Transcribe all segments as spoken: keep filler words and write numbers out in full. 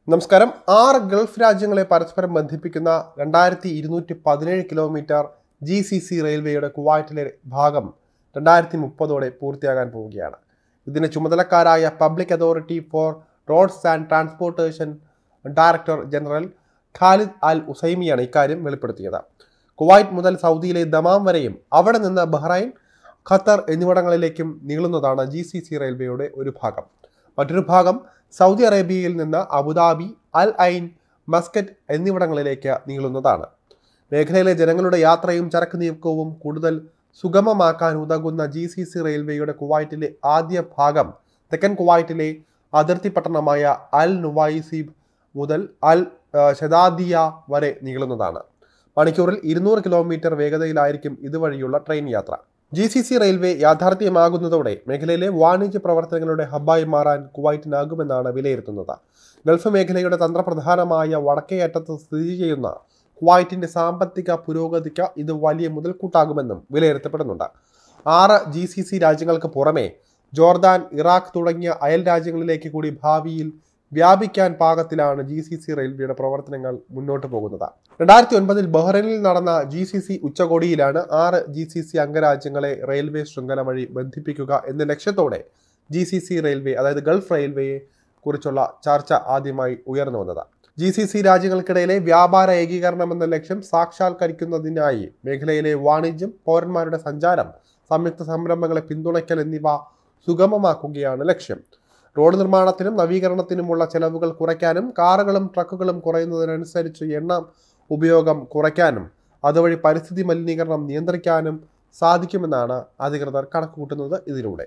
നമസ്കാരം. ആറ് ഗൾഫ് രാജ്യങ്ങളെ പരസ്പരം ബന്ധിപ്പിക്കുന്ന രണ്ടായിരത്തി ഇരുന്നൂറ്റി പതിനേഴ് കിലോമീറ്റർ ജി സി സി റെയിൽവേയുടെ കുവൈറ്റിലെ ഭാഗം രണ്ടായിരത്തി മുപ്പതോടെ പൂർത്തിയാകാൻ പോവുകയാണ്. ഇതിന് ചുമതലക്കാരായ public authority for roads and transportation director general Khalid Al ഉസൈമിയാണ് ഇക്കാര്യം വെളിപ്പെടുത്തിയത്. കുവൈറ്റ് മുതൽ സൗദിയിലെ ദമാം വരെയും അവിടെ നിന്ന് ബഹ്റൈൻ, ഖത്തർ എന്നിവിടങ്ങളിലേക്കും നീളുന്നതാണ് ജി സി സി റെയിൽവേയുടെ ഒരു ഭാഗം. മറ്റൊരു ഭാഗം സൗദി അറേബ്യയിൽ നിന്ന് അബുദാബി, അൽ ഐൻ, മസ്കറ്റ് എന്നിവിടങ്ങളിലേക്ക് നീളുന്നതാണ്. മേഖലയിലെ ജനങ്ങളുടെ യാത്രയും ചരക്ക് നീക്കവും കൂടുതൽ സുഗമമാക്കാൻ ഉതകുന്ന ജി സി സി റെയിൽവേയുടെ കുവൈറ്റിലെ ആദ്യ ഭാഗം തെക്കൻ കുവൈറ്റിലെ അതിർത്തി പട്ടണമായ അൽ നുവൈസിബ് മുതൽ അൽ ഷദാദിയ വരെ നീളുന്നതാണ്. മണിക്കൂറിൽ ഇരുന്നൂറ് കിലോമീറ്റർ വേഗതയിലായിരിക്കും ഇതുവഴിയുള്ള ട്രെയിൻ യാത്ര. ജി സി സി റെയിൽവേ യാഥാർത്ഥ്യമാകുന്നതോടെ മേഖലയിലെ വാണിജ്യ പ്രവർത്തനങ്ങളുടെ ഹബ്ബായി മാറാൻ കുവൈറ്റിനാകുമെന്നാണ് വിലയിരുത്തുന്നത്. ഗൾഫ് മേഖലയുടെ തന്ത്രപ്രധാനമായ വടക്കേ അറ്റത്ത് സ്ഥിതി ചെയ്യുന്ന കുവൈറ്റിന്റെ സാമ്പത്തിക പുരോഗതിക്ക് ഇത് വലിയ മുതൽക്കൂട്ടാകുമെന്നും വിലയിരുത്തപ്പെടുന്നുണ്ട്. ആറ് ജി സി സി രാജ്യങ്ങൾക്ക് പുറമെ ജോർദാൻ, ഇറാഖ് തുടങ്ങിയ അയൽ രാജ്യങ്ങളിലേക്ക് കൂടി ഭാവിയിൽ വ്യാപിക്കാൻ പാകത്തിലാണ് ജി സി സി റെയിൽവേയുടെ പ്രവർത്തനങ്ങൾ മുന്നോട്ട് പോകുന്നത്. രണ്ടായിരത്തി ഒൻപതിൽ ബഹ്റൈനിൽ നടന്ന ജി സി സി ഉച്ചകോടിയിലാണ് ആറ് ജി സി സി അംഗരാജ്യങ്ങളെ റെയിൽവേ ശൃംഖല വഴി ബന്ധിപ്പിക്കുക എന്ന ലക്ഷ്യത്തോടെ ജി സി സി റെയിൽവേ അതായത് ഗൾഫ് റെയിൽവേയെ കുറിച്ചുള്ള ചർച്ച ആദ്യമായി ഉയർന്നു വന്നത്. ജി സി സി രാജ്യങ്ങൾക്കിടയിലെ വ്യാപാര ഏകീകരണം എന്ന ലക്ഷ്യം സാക്ഷാത്കരിക്കുന്നതിനായി മേഖലയിലെ വാണിജ്യം, പൗരന്മാരുടെ സഞ്ചാരം, സംയുക്ത സംരംഭങ്ങളെ പിന്തുണയ്ക്കൽ എന്നിവ സുഗമമാക്കുകയാണ് ലക്ഷ്യം. റോഡ് നിർമ്മാണത്തിനും നവീകരണത്തിനുമുള്ള ചെലവുകൾ കുറയ്ക്കാനും കാറുകളും ട്രക്കുകളും കുറയുന്നതിനനുസരിച്ച് എണ്ണ ഉപയോഗം കുറയ്ക്കാനും അതുവഴി പരിസ്ഥിതി മലിനീകരണം നിയന്ത്രിക്കാനും സാധിക്കുമെന്നാണ് അധികൃതർ കണക്കുകൂട്ടുന്നത്. ഇതിലൂടെ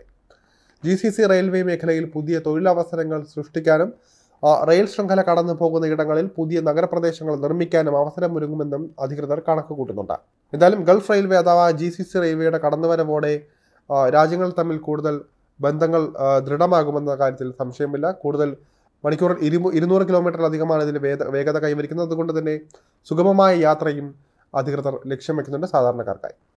ജി സി സി റെയിൽവേ മേഖലയിൽ പുതിയ തൊഴിലവസരങ്ങൾ സൃഷ്ടിക്കാനും റെയിൽ ശൃംഖല കടന്നു പോകുന്ന ഇടങ്ങളിൽ പുതിയ നഗരപ്രദേശങ്ങൾ നിർമ്മിക്കാനും അവസരമൊരുങ്ങുമെന്നും അധികൃതർ കണക്കുകൂട്ടുന്നുണ്ട്. എന്തായാലും ഗൾഫ് റെയിൽവേ അഥവാ ജി സി സി റെയിൽവേയുടെ കടന്നുവരവോടെ രാജ്യങ്ങൾ തമ്മിൽ കൂടുതൽ ബന്ധങ്ങൾ ദൃഢമാകുമെന്ന കാര്യത്തിൽ സംശയമില്ല. കൂടുതൽ മണിക്കൂറിൽ ഇരു ഇരുന്നൂറ് കിലോമീറ്ററിലധികമാണ് ഇതിൽ വേഗ വേഗത കൈവരിക്കുന്നത്. അതുകൊണ്ട് തന്നെ സുഗമമായ യാത്രയും അധികൃതർ ലക്ഷ്യം വയ്ക്കുന്നുണ്ട് സാധാരണക്കാർക്കായി.